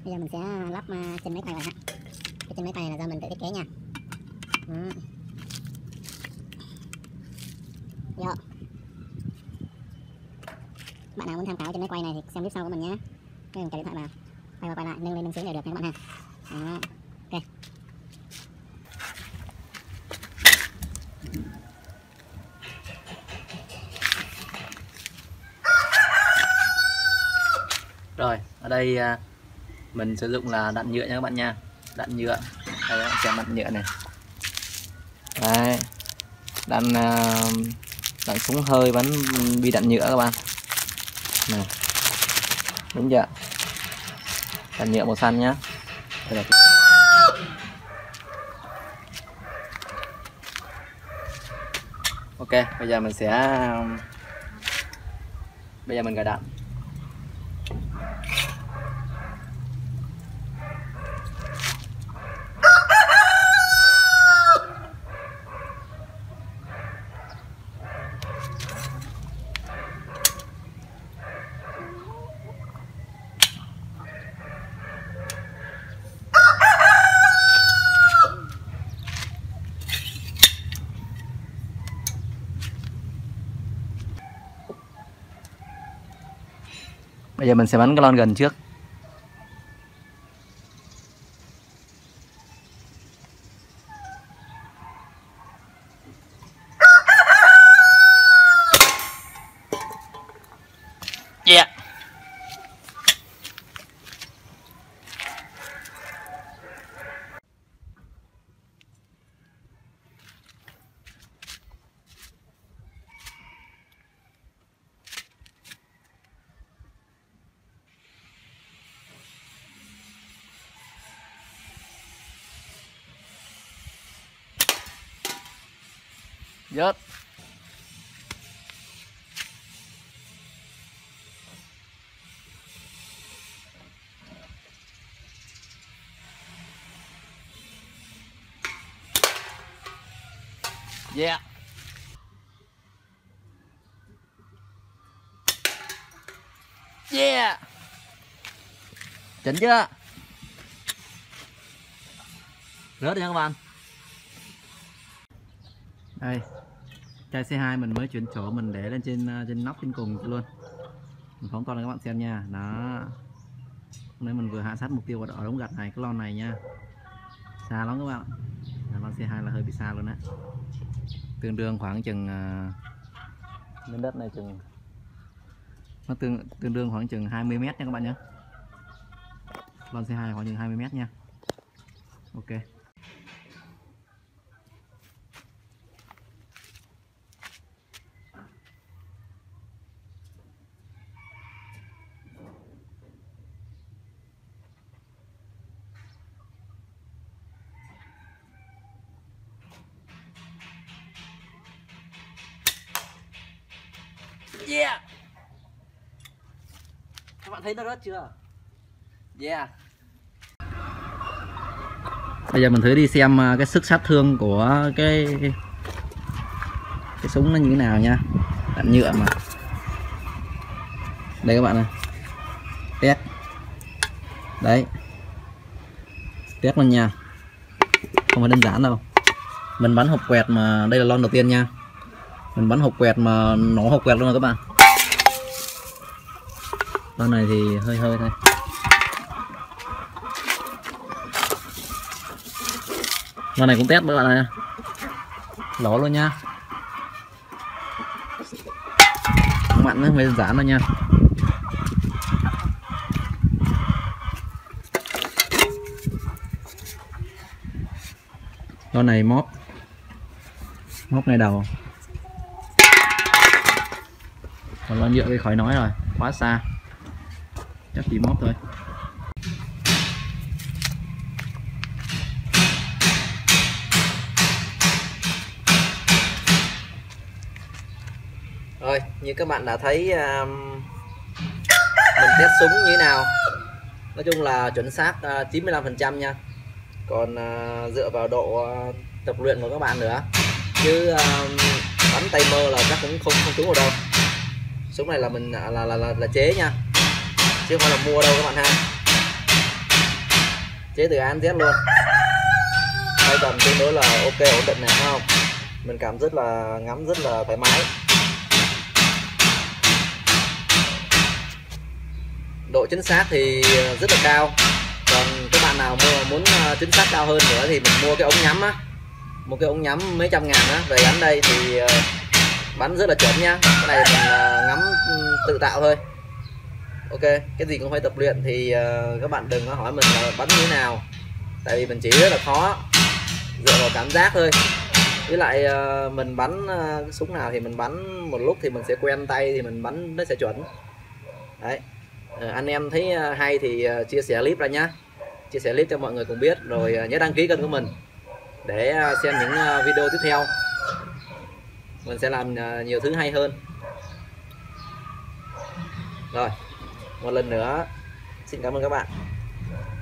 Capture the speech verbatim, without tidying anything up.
Bây giờ mình sẽ lắp uh, chân máy quay vào ha. Cái chân máy quay này là do mình tự thiết kế nha. Ừ. Vô. Bạn nào muốn tham khảo chân máy quay này thì xem clip sau của mình nhé. Cái mình cài điện thoại vào, quay qua quay lại, nâng lên nâng xuống đều được nha các bạn ha. Đó. Ok. Rồi, ở đây mình sử dụng là đạn nhựa nha các bạn nha. Đạn nhựa. Đây các bạn xem đạn nhựa này. Đấy. Đạn đạn súng hơi bắn bi đạn nhựa các bạn. Này. Đúng chưa? Đạn nhựa màu xanh nhá. Đây là... Ok, bây giờ mình sẽ bây giờ mình cài đạn. Bây giờ mình sẽ bắn cái lon gần trước. Yeah. Dớt. Yeah. Yeah. Chỉnh chưa? Rớt đi nha các bạn. Đây. Chai xê hai mình mới chuyển chỗ mình để lên trên trên nóc trên cùng luôn. Mình phóng to lên các bạn xem nha. Đó. Nên mình vừa hạ sát mục tiêu ở đống gạch này, cái lon này nha. Xa lắm các bạn. Lon xê hai là hơi bị xa luôn á. Tương đương khoảng chừng lên đất này chừng nó tương tương đương khoảng chừng hai mươi mét nha các bạn nhé. Lon xê hai khoảng chừng hai mươi mét nha. Ok. Yeah. Các bạn thấy nó rớt chưa? Yeah. Bây giờ mình thử đi xem cái sức sát thương của cái cái súng nó như thế nào nha. Đạn nhựa mà. Đây các bạn này. Test. Đấy. Test luôn nha. Không phải đơn giản đâu. Mình bắn hộp quẹt mà đây là lon đầu tiên nha. Mình bắn hộp quẹt mà nổ hộp quẹt luôn rồi các bạn. Lon này thì hơi hơi thôi. Lon này cũng test các bạn này. Lỗ luôn nha. Không mặn nữa, mới đơn giản thôi nha. Lon này móp. Móp ngay đầu. Còn lon nhựa thì khỏi nói rồi, quá xa. Chắc chỉ móp thôi. Rồi, như các bạn đã thấy um, mình test súng như thế nào. Nói chung là chuẩn xác uh, chín mươi lăm phần trăm nha. Còn uh, dựa vào độ uh, tập luyện của các bạn nữa. Chứ uh, bắn tay mơ là chắc cũng không không trúng vào đâu. Súng này là mình là là là, là chế nha, chứ không phải là mua đâu các bạn ha. chế từ A đến Z luôn. Tay cầm tương đối là ok, ổn định này không? Mình cảm rất là ngắm rất là thoải mái. Độ chính xác thì rất là cao. Còn các bạn nào mua muốn chính xác cao hơn nữa thì mình mua cái ống nhắm á, một cái ống nhắm mấy trăm ngàn á về gắn đây thì bắn rất là chuẩn nha. Cái này mình ngắm tự tạo thôi. Ok, cái gì cũng phải tập luyện thì các bạn đừng có hỏi mình là bắn như thế nào, tại vì mình chỉ rất là khó, dựa vào cảm giác thôi. Với lại mình bắn súng nào thì mình bắn một lúc thì mình sẽ quen tay thì mình bắn nó sẽ chuẩn. Đấy, anh em thấy hay thì chia sẻ clip ra nhá, chia sẻ clip cho mọi người cùng biết, rồi nhớ đăng ký kênh của mình để xem những video tiếp theo. Mình sẽ làm nhiều thứ hay hơn. Rồi, một lần nữa xin cảm ơn các bạn.